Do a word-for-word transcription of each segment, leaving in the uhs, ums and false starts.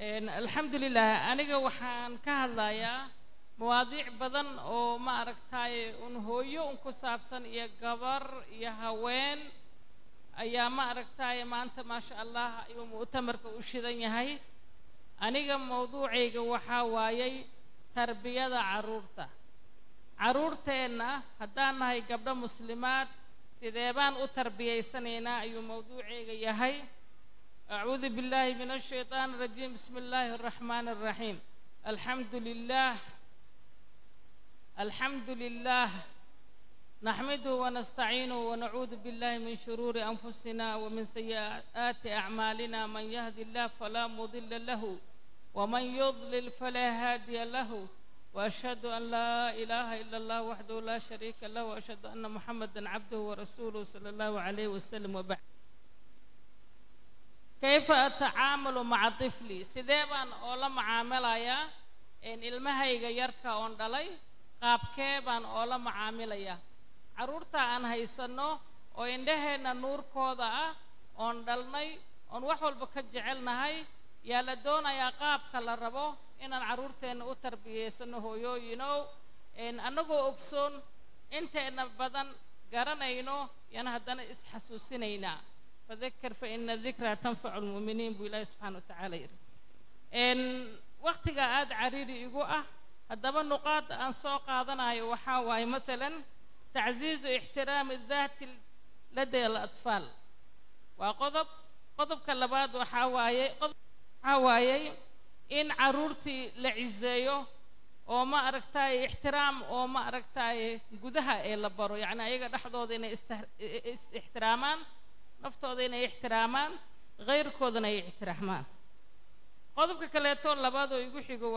الحمد لله أنا جوحان كهلايا مواضيع بدن أو ما أركتاي ونهويو ونكسابسن يا جبر يا هوين أيام ما أركتاي ما أنت ما شاء الله يوم مؤتمر كوشيدني هاي أنا جم موضوعي جوحا وايي تربية عرورته عرورتنا هدانا هاي قبل مسلمات سيدابان وتربية سنينا أي موضوعي يا هاي أعوذ بالله من الشيطان الرجيم بسم الله الرحمن الرحيم الحمد لله الحمد لله نحمده ونستعينه ونعوذ بالله من شرور أنفسنا ومن سيئات أعمالنا من يهد الله فلا مضل له ومن يضلل فلا هادي له وأشهد أن لا إله إلا الله وحده لا شريك له وأشهد أن محمدا عبده ورسوله صلى الله عليه وسلم وبعد كيف أتعامل مع طفلي سيدابان أولا معاملة إن المهي يركا أندلي قاب كيبان أولا معاملة عرورتا أن هيسنو وإندهنا نور كودا أندلني أن وحول بكجعلنا هاي يا لدونا يا قاب كلا ربو إن عرورتين أتربية سنو يو ينو إن أنغو أكسون إنت إن بدن قرنينو ينهدنا إسحسوسينينا فذكر فإن الذكرى تنفع المؤمنين بالله سبحانه وتعالى إن وقت قاعد عريري يقوله هذا النقاط أن سوق هذا وحاوي مثلا تعزيز احترام الذات لدى الأطفال وقضب قضب كلبات وحاوي قضب حاوي إن عرورتي لعزيه وما أركتاي احترام وما أركتاي جودها إلا برو يعني أيها لحظة إن احترامان نفتوضين احترامان غير كودنا احترامان قضبك كليتون لبادو يقول يقول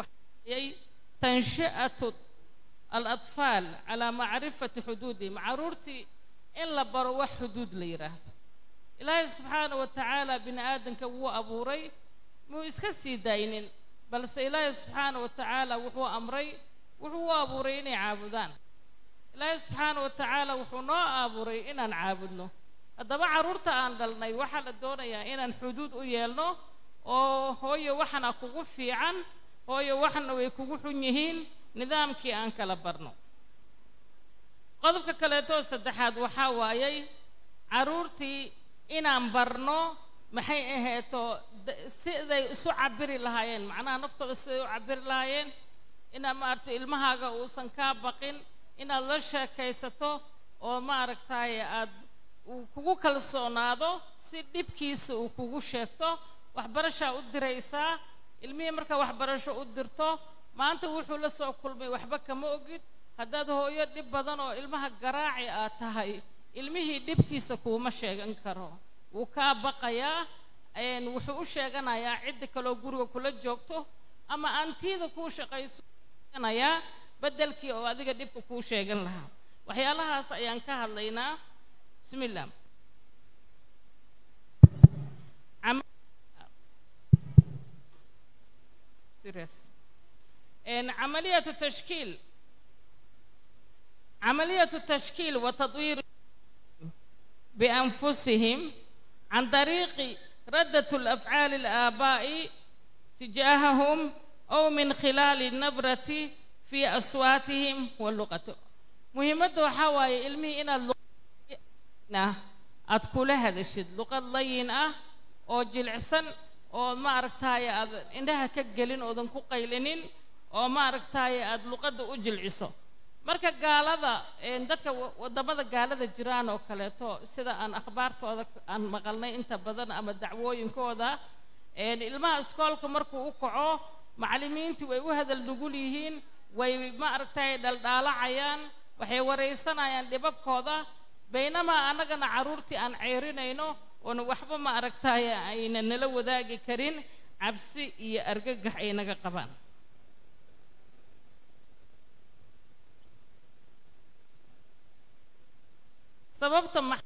تنشئة الأطفال على معرفة حدودهم معرورتي إلا بروا حدود ليرة إلهي سبحانه وتعالى بن آدم كو أبوري مو إسكسي داينين بل سإلهي سبحانه وتعالى وهو أمري وهو أبوريني عابدان إلهي سبحانه وتعالى وهو نا أبوري إنا نعابدنه هذا عرورتا aan dhalnay waxa la doonayaa inaan xuduud u yeelno oo hooyo waxana kugu fiican hooyo waxana way kugu xun yihiin nidaamkii aan kala barno qodobka kale to saddexaad waxa waayay caruurtii inaan barno maxay aheeto siday isu cabiri lahaayeen macnaha naftooda siday u cabiri lahaayeen ina ma arto ilmahaaga uusan ka baqin inaad la sheekaysato oo ma aragtay aad kugu kalsoonaado si dibkiisa uu kugu sheegto waxbarasho u diraysaa ilmihi marka waxbarasho u dirto maanta wuxuu la soo kulmay waxba kama ogid hadaad hooyo dib badan oo ilmaha garaaci ah tahay ilmihi dibkiisa kuma sheegan karo uu ka baqayaa een wuxuu u sheeganayaa cid kale oo guriga kula joogto ama antiida ku shaqaysanaya bedelkii oo adiga dibka ku sheegan lahaa waxyaalahaas ayaan ka hadlaynaa بسم الله عم سيريس إن عملية التشكيل عملية التشكيل وتطوير بأنفسهم عن طريق ردة الأفعال الآباء تجاههم أو من خلال النبرة في أصواتهم واللغة مهمته حواي علمي إن اللغة نه أتقول هذا الشيء لغة لينة أو جلعسن أو ما أركتاي أد إنها كجلين أو دنكو قيلين أو ما أركتاي أد لغة أجلعسو مركا قال هذا إن دتك ودمذا قال هذا جيران أو كليتو سيدا أن أخبارته هذا أن مقالنا أنت بدن أما الدعوين كودا إن الماء سكولك مركو وقعوا معلمين توي هذا النقوليهين وما أركتاي دل دال عيان وحي ورئيسنا عيان دباب كودا بينما أنا كان عرورتي أن عيرينينو ونوحب ما أركتاي أين نلو ذاك كرين عبسي يأرجع عينك قبان سببت مح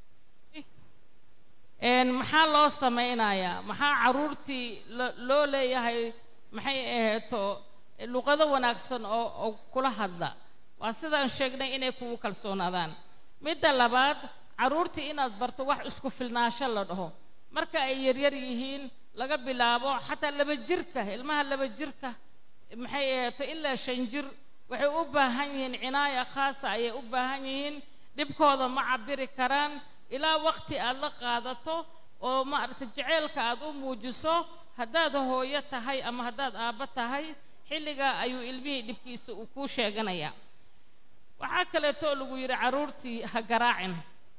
إن محل سمينا يا مح عرورتي لو لي هاي محي تو اللغة وناكسن أو أو كل هذا وأصلا شجنا إنه كوو كالسون هذان midda labaad caruurtii inaad barto wax isku filnaasho la dhaho marka ay yar yar yihiin laga bilaabo xataa laba jirka ilmaha laba jirka maxay ahayd ilaa shan jir waxay u baahan yihiin cinaaya khaasa ayay u baahan yihiin dhibkooda ma cabiri karaan ilaa waqti aad la qaadato oo ma aragtay jaceylka aad u muujiso haddaad hooyo tahay ama haddaad aabba tahay xilliga ayuu ilmihii dhibkiisa uu kuu sheeganayaa waxaa kaleetoo lagu yidhi carruurtii ha garaacin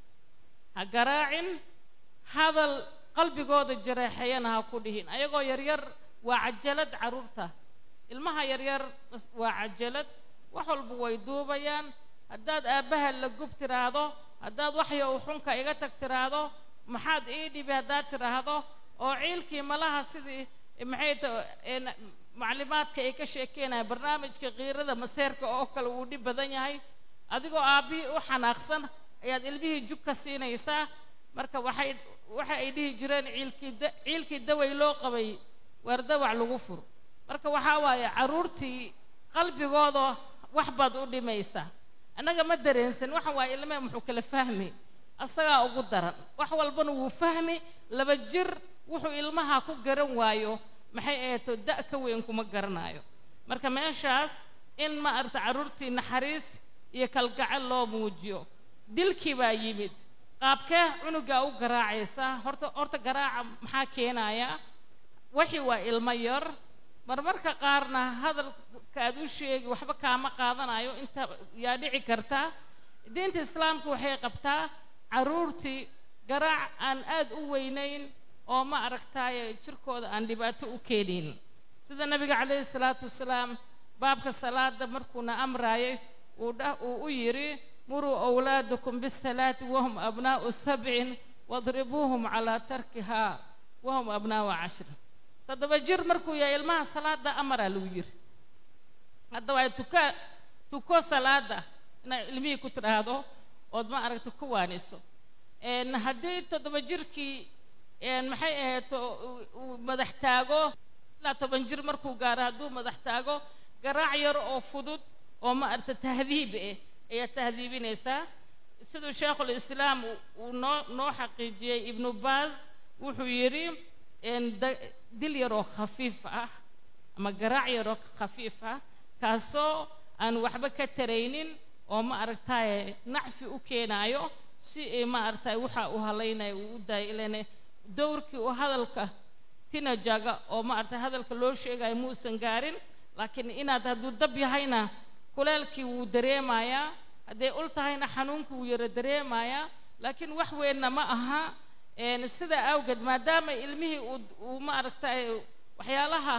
ha garaacin hadal qalbigooda jareexayana ha ku dhihin ayagoo yaryar waa cajalad carruurta ilmaha yaryar waa cajalad wax walba way duubayaan haddaad aabbaha la gub tiraahdo haddaad waxya uu xunka iga tag tiraahdo maxaad ii dhibi haddaad tiraahdo oo ciilkii malaha sidii maxay maclimaadka ay ka sheekeynayaan barnaamijka qiirada maseerka oo kale wuu dhib badan yahay adigoo aabbihii u xanaaqsan ayaad ilmihii jug ka siinaysaa marka waxay waxa ay dhihi jireen ciilkii ciilkii daway loo qabay waar dawac lagu furo marka waxaa waaye carruurtii qalbigooda wax baad u dhimaysaa annaga ma dareensan waxaan waa ilmee muxuu kala fahmi asagaa ugu daran wax walbana wuu fahmi laba jir wuxuu ilmaha ku garan waayo maxay ahayd da ka weyn kuma garanaayo marka meeshaas in ma arta carruurtii naxariis iyo kalgacal loo muujiyo dilkii baa yimid qaabkee cunuga u garaacaysa horta horta garaaca maxaa keenaya wixii waa ilmo yar marmarka qaarna hadalka aad u sheegi waxba kaama qaadanayo inta yaa dhici karta diinta islaamka waxay qabtaa carruurtii garaac aan aad u weynayn oo ma aragtaaye jirkooda aan dhibaato u keenin sida nabiga calayhi salaatu wasalaam baabka salaada markuuna amraayay uu u yidhi muruu awlaadakum bisalaati wahum abnaa'u sabcin wadribuuhum calaa tarkihaa wahum abnaa'u cashrin toddoba jir markuu yahay ilmaha salaada amaraa lagu yiri hadda waa tuka tuko salaada inay ilmihii ku tiraahdo ood ma aragto ku waaniso een haddii toddoba jirkii een maxay ahayd madax taago ilaa toban jir markuu gaaro hadduu madax taago garaac yar oo fudud oo ma aragta tahdiib eh ayaa tahdiibinaysaa siduu sheekhul islaam uu noo noo xaqiijiyey ibnu baaz wuxuu yidhi een dil yaroo khafiif ah ama garaac yaroo khafiif ah kaasoo aan waxba ka taraynin oo ma aragtaaye nacfi u keenaayo si ay ma aragtaaye waxa uu halaynayo uu u daayo ilane dowrkii uu hadalka tinajaga oo ma aragtay hadalka loo sheegayo muusan gaarin laakiin inaad hadduu dab yahayna kuleelkii wuu dareemayaa hadday ul tahayna xanuunkii wuu yaro dareemayaa laakiin wax weynna ma aha een sida awgeed maadaama ilmihii uu ma aragtay waxyaalaha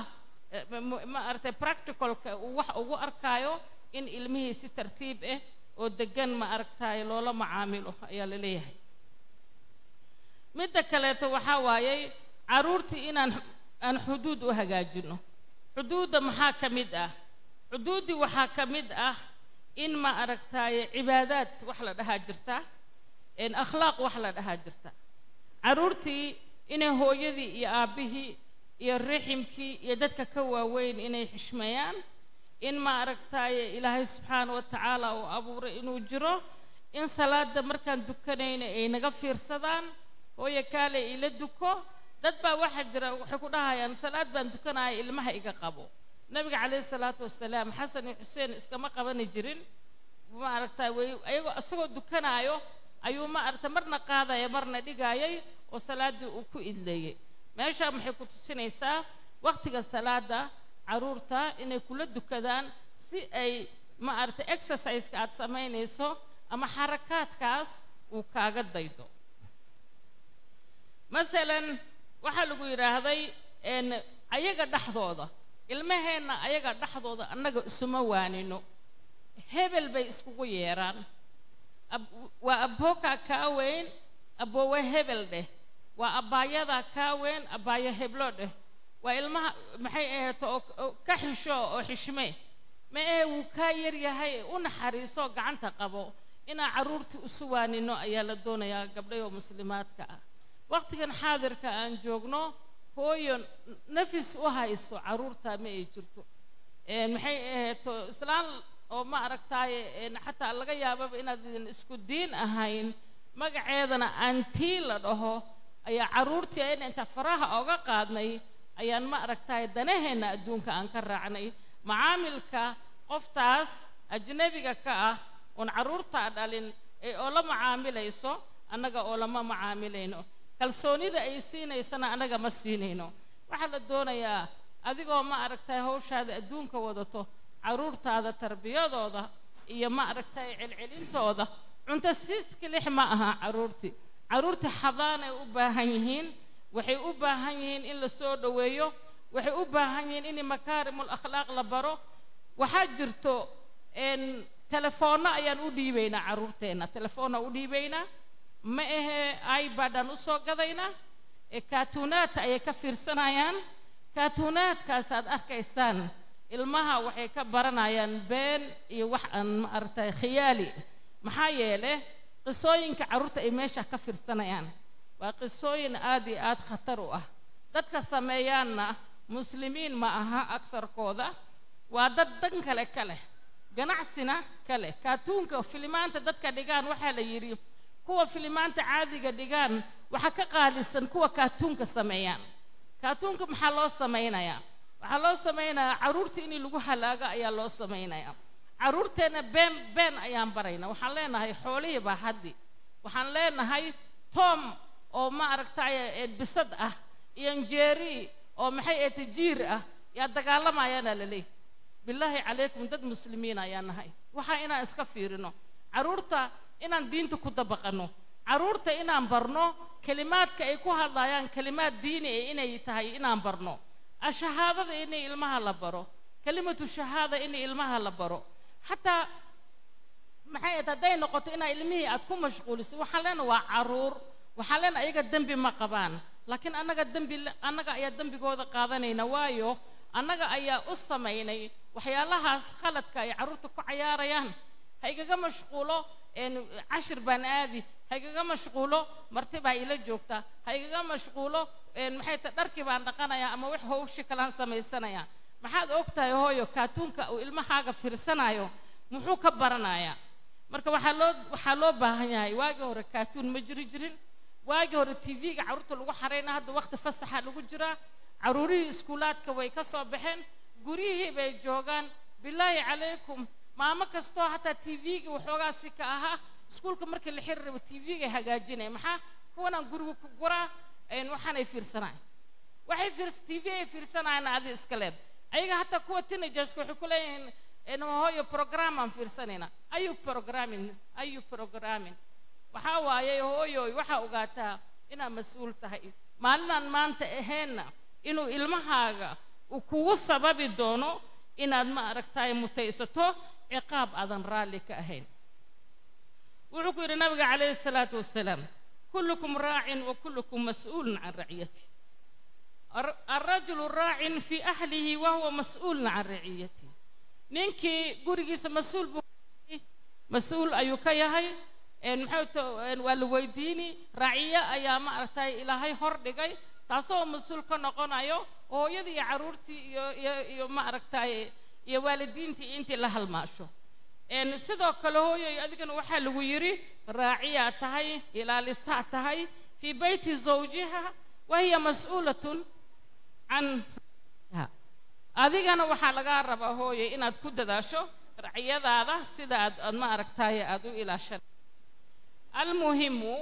ma aragtay practicalka uu wax ugu arkaayo in ilmihii si tartiib ah oo degan ma aragtay loola macaamilo ayaa la leeyahay midda kaleeto waxaa waayey carruurtii inaan aan xuduud u hagaajino xuduudda maxaa ka mid ah xuduuddii waxaa ka mid ah in ma aragtay cibaadaad wax la dhahaa jirta in akhlaaq wax la dhahaa jirta carruurtii inay hooyadii iyo aabbihii iyo riximkii iyo dadka ka waaweyn inay xishmeeyaan in ma aragtay ilaahay subxaanahu wa tacaala uu abuuray inuu jiro in salaada markaan dukanayna ay naga fiirsadaan hooyo kaale ila duko dad baa waxaa jira waxay ku dhahayaan salaad baan dukanaya ilmaha iga qabo nabiga calayhi salaatu wasalaam xasan iyo xuseen iskama qabani jirin ma aragtay way ayagoo isagoo dukanaayo ayuu ma aragtay marna qaadaya marna dhigayay oo salaadii uu ku idleeyay meesha maxay ku tusinaysaa waqtiga salaada carruurta inay kula dukadaan si ay ma aragtay exercise-ka aad samaynayso ama xarakaadkaas uu kaaga daydo masalan waxaa lagu yidhaahday een ayaga dhexdooda ilmaheenna ayaga dhexdooda annaga isuma waanino hebel bay iskugu yeeraan waa abookaa kaa weyn aboowe hebel dheh waa abaayadaa kaa weyn abaayo heblo dheh waa ilmaha maxay ahayd oo ka xisho oo xishme ma ee wuu kaa yar yahay u naxariiso gacanta qabo inaa carruurtii isu waanino ayaa la doonayaa gabdhayo muslimaadka ah waqtigan xaadirka aan joogno hooyo nafis u hayso carruurta ma ay jirto een maxay ahayd islaan oo ma aragtay een xataa laga yaababa inaad isku diin ahayn magaceedana aantii la dhaho ayaa caruurtii in inta faraha oga qaadnay ayaan ma aragtay danaheena adduunka aan ka raacnay macaamilka qoftaas ajnabiga ka ah oo caruurta dhalin ee oo la macaamilayso annaga oo lama macaamilayno kalsoonida ay siinaysana annaga ma siinayno waxa la doonayaa adigoo ma aragtay hawshaada adduunka wadato caruurtaada tarbiyadooda iyo ma aragtay celcelintooda cunto siiska lix ma aha caruurti caruurti xadaan ay u baahan yihiin waxay u baahan yihiin in la soo dhaweeyo waxay u baahan yihiin in makaarimul akhlaaq la baro waxa jirto in telefoonna ayaan u dhiibaynaa caruurteena telefoonna u dhiibaynaa ma ahe iPad-an u soo gadayna ee kaatuunaad ay ka fiirsanayaan kaatuunaadkaas aad arkaysaan ilmaha waxay ka baranayaan been iyo wax aan ma aragtay khiyaali maxaa yeelay qisooyinka caruurta ay meesha ka fiirsanayaan waa qisooyin aad iyo aad khatar u ah dadka sameeyaanna muslimiin ma aha aktarkooda waa dad dan kale kale ganacsina kale kaatuunka filimaanta dadka dhigaan waxa la yiri kuwa filimaanta caadiga dhigaan waxa ka qaalisan kuwa kaatuunka sameeyaan kaatuunka maxaa loo sameeynayaa waxa loo sameeynayaa caruurta in lagu halaaga ayaa loo sameeynayaa caruurteena been been ayaan barayna waxaan leenahay xoolihii baa haddi waxaan leenahay tom oo ma aragtay bisad ah iyo jeeri oo maxay ee tajiir ah ya dagaalamayaan la leeyahay billahi calaykum dad muslimiin ayaan nahay waxa inaan iska fiirino caruurta inaan diinta ku dabaqano caruurta inaan barno kalimaadka ay ku hadlayaan kalimaad diini ah inay tahay inaan barno ashahaadada inay ilmaha la baro kalimatu shahaada inay ilmaha la baro hatta maxay tahay noqoto inay ilmihii aad ku mashquuliso waxa leena waa caruur waxa leena ayaga dambi ma qabaan laakiin annaga dambi annaga ayaa dambigooda qaadanayna waayo annaga ayaa u sameeynay waxyaalahaas qaladka ay caruurta ku ciyaarayaan haygaga mashquulo in cashir baan aadi haygaga mashquulo martaba ila joogta haygaga mashquulo in maxay ta dharkii baan dhaqanaya ama wax hawsh kala sameeysanaya maxaad ogtahay hooyo kaatuunka oo ilmahaaga fiirsanayo muxuu ka baranaya marka waxa loo waxa loo baahan yahay waagi hore kaatuun ma jiri jirin waagi hore T V-ga caruurta lagu xareeyna hadda waqti fasaxa lagu jira caruurihii iskuulaadka way ka soo baxeen guriyihii bay joogaan billahi calaykum maama kasto hatta T V-ga waxoogaa si ka aha iskuulka markii la xiriiray T V-ga hagaajinay maxaa kuwana guriga ku gura een waxaan ay fiirsanay waxay fiirs T V ay fiirsanayna adi iska leed ayaga hatta kuwa teenagers waxay ku leeyihiin in hooyo program aan fiirsanayna ayu programming ayu programming waxa waaye hooyo waxa ogaataa inaa mas'uul tahay maalinaan maanta aheena inuu ilmahaaga uu kugu sababi doono inaad ma aragtay mutaysato ciqaab aadan raali ka ahayn wuxuu ku yiri nabiga calayhi salaatu wasalaam kullukum raa'in wa kullukum mas'uulun an ra'iyati الرجل راع في أهله وهو مسؤول عن رعيته نينكي غوريغيس مسؤول مسؤول أيوكا يهي إن محوتو إن والويديني رعية أيام أرتاي إلى هاي هور دقاي تاسو مسؤول كنقون أيو أو يدي عرورتي يو يو يو ما أرتاي يا والدينتي أنت لها الماشو إن سيدو كله يو يدكن وحل ويري راعية تهاي إلى لسا تهاي في بيت زوجها وهي مسؤولة عن adigana waxa laga rabaa hooyo inaad ku dadaasho raciyadaada sida aad ma aragtay aad u ilaashan almuhimu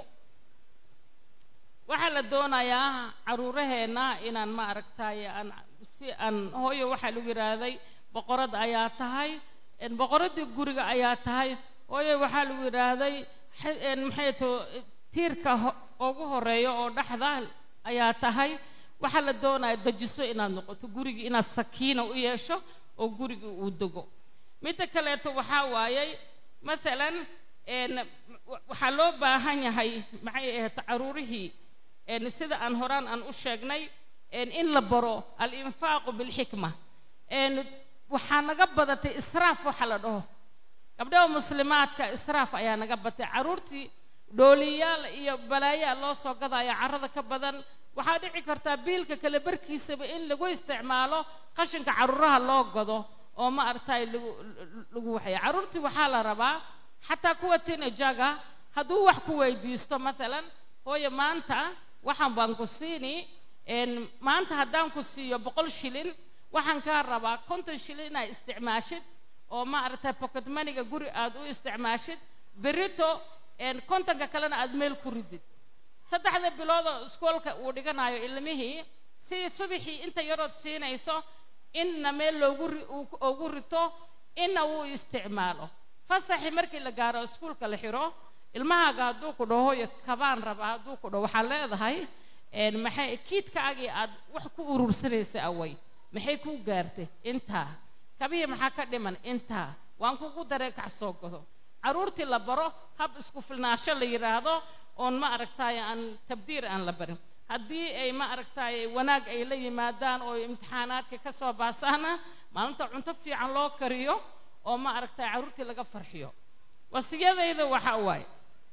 waxa la doonayaa caruuraheena inaan ma aragtay aan si aan hooyo waxa lagu yiraahday boqorad ayaa tahay in boqoradii guriga ayaa tahay hooyo waxa lagu yiraahday in maxay to tiirka ugu horeeyo oo dhaxda ayaa tahay waxa la doonayaa dajiso inaad noqoto guriga inaad sakiina u yeesho oo guriga uu dago mid kale to waxa waayay midalan een waxa loo baahan yahay maxay ahayd caruurihii een sida aan horaan aan u sheegnay een in la baro al infaaq bil hikma een waxa naga badatay israaf waxa la dhaho gabdhaha muslimaadka israaf ayaa naga batay caruurtii dooliyaal iyo balaaya loo soo gadaya carrada ka badan waxa dhici kartaa biilka kala barkiisaba in lagu isticmaalo qashinka caruuraha loo gado oo ma artay lagu lagu waxay caruurtii waxa la rabaa hatta kuwa teenager haduu wax ku weydiisto midalan hooyo maanta waxaan baan ku siini een maanta haddaan ku siiyo boqol shilin waxaan kaa rabaa konton shilin inaad isticmaashid oo ma aragtay pocket money-ga guri aad u isticmaashid berito een kontonka kalena aad meel ku ridid saddexda bilood oo iskoolka uu dhiganayo ilmihii si subaxii inta yarood siinayso inna meel loogu ugu rito inna uu isticmaalo fasaxi markii la gaaro iskoolka la xiro ilmahaaga hadduu ku dhaho kabaan raba hadduu ku dhaho waxaa leedahay een maxay kiidkaagii aad wax ku urursanaysa away maxay ku gaartay intaa kabihi maxaa ka dhiman intaa waan kugu daray kac soo godo caruurtii la baro hab isku filnaasho la yiraahdo oon ma aragtay aan tabdiir aan la barin haddii ay ma aragtay wanaag ay la yimaadaan oo imtixaanaadka ka soo baasaana maalinta cunto fiican loo kariyo oo ma aragtay caruurtii laga farxiyo wasiyadayda waxa waay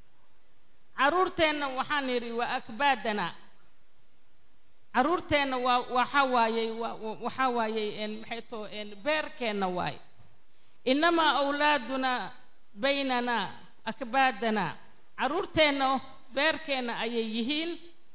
caruurteena waxaan yiri waa akbaadana caruurteena waa waxa waayay waxa waayay in maxay too in beerkeena waay inama awlaaduna baynana akbaadana caruurteena beerkeena ayay yihiin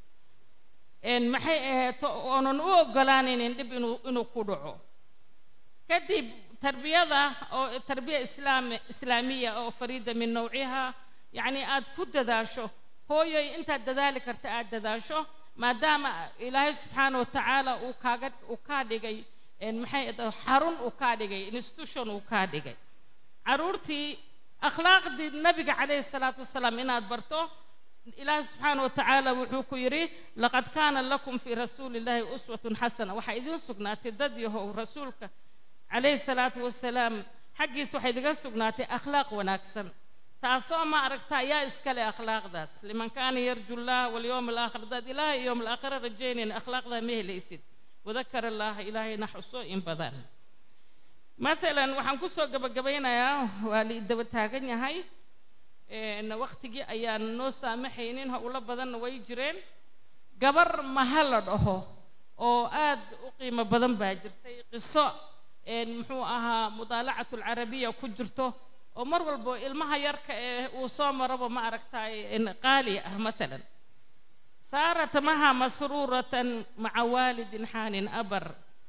in maxay ahayd oonan u ogolaanaynin dib inuu inuu ku dhaco kadib tarbiyada oo tarbiya islaami islaamiya oo fariida min nawciha yani aad ku dadaasho hooyay inta dadaali karta aad dadaasho maadaama ilaahay subhanahu wa ta'ala uu kaaga uu ka dhigay in maxay xarun uu ka dhigay institution uu ka dhigay caruurtii akhlaaqdii nabiga calayhi salaatu wasalaam inaad barto ilaahay subhanahu wa ta'ala wuxuu ku yiri laqad kaana lakum fi rasuulillahi uswatun hasana waxa idin sugnaatay dad yahow rasuulka عليه الصلاة والسلام حقي سوحي دقا سقناتي أخلاق وناكسن تاسو ما أركتا يا إسكالي أخلاق داس لمن كان يرجو الله واليوم الآخر داد إلهي يوم الآخر رجيني أخلاق ذا ميه ليسد وذكر الله إلهي نحسو إن بدان مثلا وحنكسو قبا قبينا يا والي دبتاقن هاي إن وقتي أيان نوسا محينين هؤلاء بدن ويجرين قبر محل أهو أو آد أقيم بدن باجرتي قصة إن محوها مطالعة العربية كجرته ومر والبو المها يركع وصام ربو ما أركتاي إن قالية مثلا صارت معها مسرورة مع والد حان أبر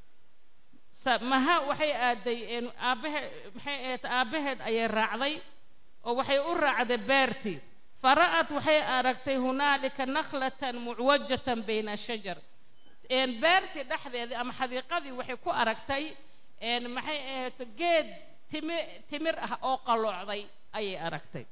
مها وحي آدي إن أبه وحي أبهد أي الرعضي وحي أرعد بارتي فرأت وحي أركتي هنالك نخلة معوجة بين الشجر إن بارتي دحذي أم حديقة وحي كو أركتي إن محي تجد تمر تمر أو قلوعضي أي أركتي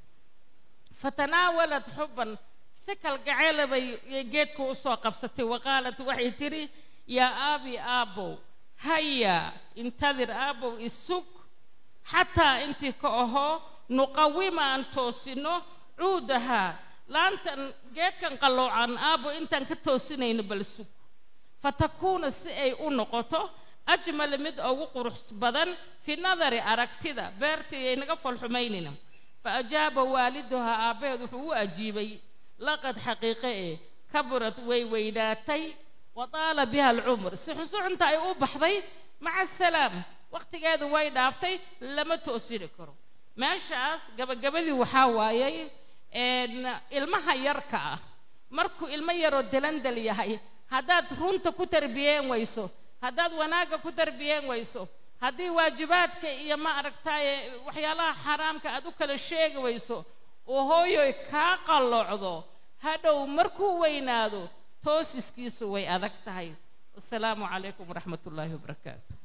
فتناولت حبا سكال جعلة بيجيت كوسوا قبستي وقالت وحي تري يا أبي أبو هيا انتظر أبو السوق حتى أنت كأهو نقوم أن توسينه عودها لأنت جيت كان قلوعان أبو أنت كتوسينين بالسوق فتكون السئي النقطة أجمل مد أو قرح بدن في نظر أركتدا بيرتي نقفل حميننا فأجاب والدها أبيض هو أجيبي لقد حقيقة كبرت ويويناتي وطال بها العمر سحسو انت أيوب بحضي مع السلام وقت قاعد وايد أفتي لما توصيل كرو ما شاس قبل قبل وحاواي إن المها يركع مركو المير الدلندل يهي هذا هونت كتر بيان ويسو هذا وناقة كتر بيان ويسو هذه واجباتك يا ما أركتاي وحيالها حرامك أدوك الشيء ويسو وهو يكاقل عضو هذا مركو وينادو توسيس كيسو وي أذكتاي السلام عليكم ورحمة الله وبركاته.